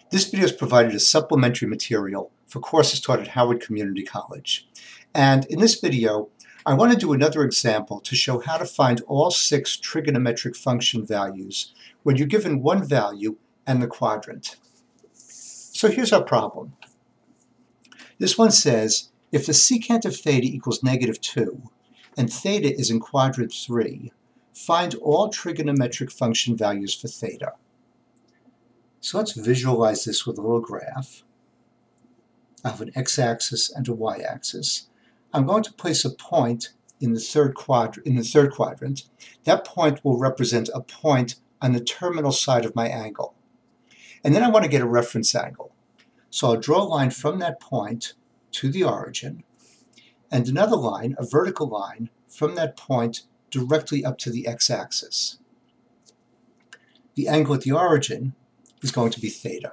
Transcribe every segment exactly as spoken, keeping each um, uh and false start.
This video is provided as supplementary material for courses taught at Howard Community College. And in this video, I want to do another example to show how to find all six trigonometric function values when you're given one value and the quadrant. So here's our problem. This one says, if the secant of theta equals negative two, and theta is in quadrant three, find all trigonometric function values for theta. So let's visualize this with a little graph. I have an x-axis and a y-axis. I'm going to place a point in the third quadrant. In the third quadrant. That point will represent a point on the terminal side of my angle. And then I want to get a reference angle. So I'll draw a line from that point to the origin, and another line, a vertical line, from that point directly up to the x-axis. The angle at the origin is going to be theta.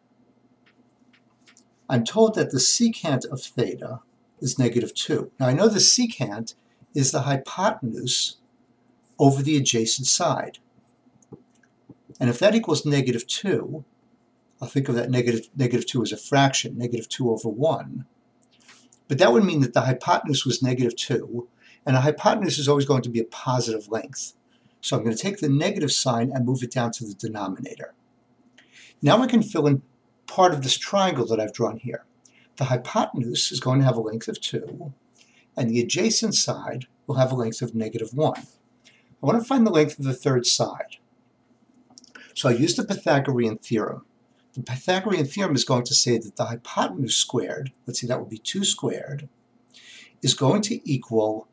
I'm told that the secant of theta is negative two. Now I know the secant is the hypotenuse over the adjacent side. And if that equals negative two, I'll think of that negative, negative two as a fraction, negative two over one. But that would mean that the hypotenuse was negative two, and a hypotenuse is always going to be a positive length. So I'm going to take the negative sign and move it down to the denominator. Now I can fill in part of this triangle that I've drawn here. The hypotenuse is going to have a length of two, and the adjacent side will have a length of negative one. I want to find the length of the third side. So I use the Pythagorean theorem. The Pythagorean theorem is going to say that the hypotenuse squared, let's see, that would be two squared, is going to equal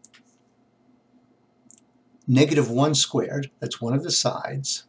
negative one squared, that's one of the sides,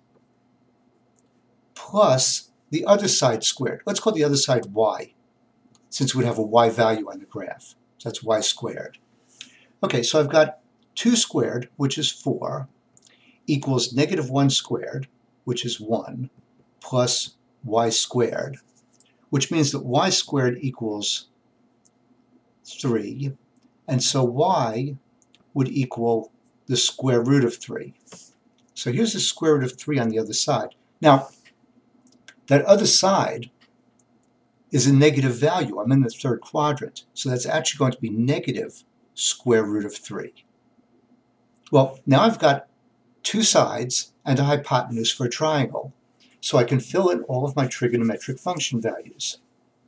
plus the other side squared. Let's call the other side y, since we'd have a y value on the graph. So that's y squared. Okay, so I've got two squared, which is four, equals negative one squared, which is one, plus y squared, which means that y squared equals three, and so y would equal the square root of three. So here's the square root of three on the other side. Now, that other side is a negative value. I'm in the third quadrant, so that's actually going to be negative square root of three. Well, now I've got two sides and a hypotenuse for a triangle, so I can fill in all of my trigonometric function values.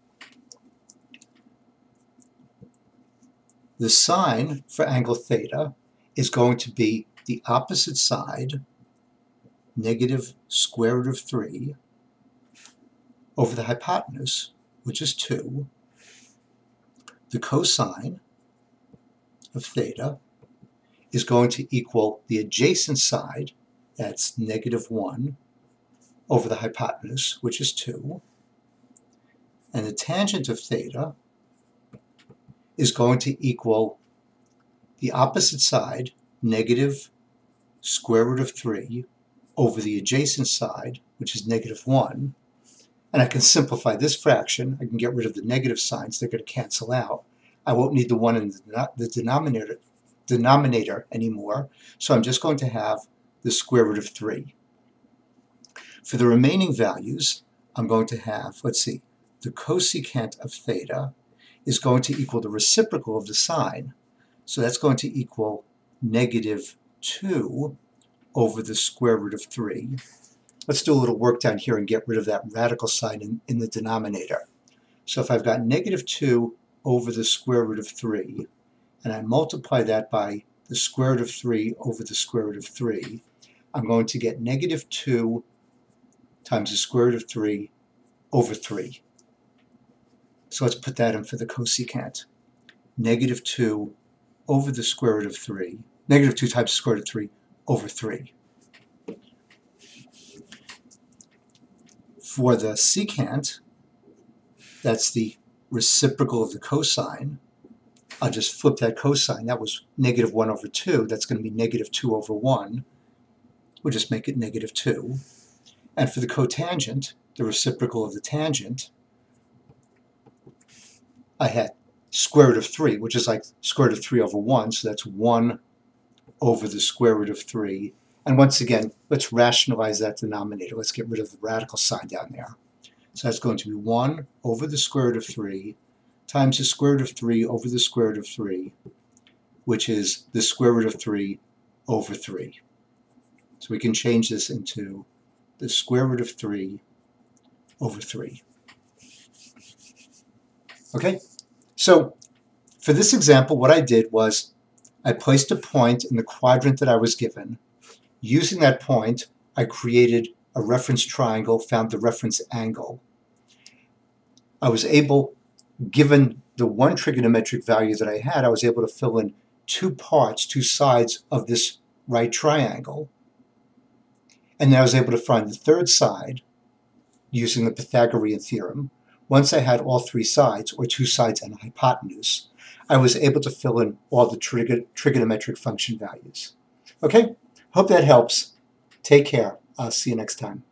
The sign for angle theta is going to be the opposite side, negative square root of three, over the hypotenuse, which is two. The cosine of theta is going to equal the adjacent side, that's negative one, over the hypotenuse, which is two. And the tangent of theta is going to equal the opposite side, negative square root of three, over the adjacent side, which is negative one. And I can simplify this fraction. I can get rid of the negative signs. They're going to cancel out. I won't need the one in the denominator, denominator anymore. So I'm just going to have the square root of three. For the remaining values, I'm going to have, let's see, the cosecant of theta is going to equal the reciprocal of the sine. So that's going to equal negative two over the square root of three. Let's do a little work down here and get rid of that radical sign in, in the denominator. So if I've got negative two over the square root of three, and I multiply that by the square root of three over the square root of three, I'm going to get negative two times the square root of three over three. So let's put that in for the cosecant. Negative two over the square root of three, negative two times the square root of three over three. For the secant, that's the reciprocal of the cosine. I'll just flip that cosine. That was negative one over two. That's going to be negative two over one. We'll just make it negative two. And for the cotangent, the reciprocal of the tangent, I had square root of three, which is like square root of three over one. So that's one over the square root of three. And once again, let's rationalize that denominator. Let's get rid of the radical sign down there. So that's going to be one over the square root of three times the square root of three over the square root of three, which is the square root of three over three. So we can change this into the square root of three over three. Okay, so for this example, what I did was I placed a point in the quadrant that I was given. Using that point, I created a reference triangle, found the reference angle. I was able, given the one trigonometric value that I had, I was able to fill in two parts, two sides of this right triangle. And then I was able to find the third side using the Pythagorean theorem. Once I had all three sides, or two sides and a hypotenuse, I was able to fill in all the trig trigonometric function values. Okay, hope that helps. Take care. I'll see you next time.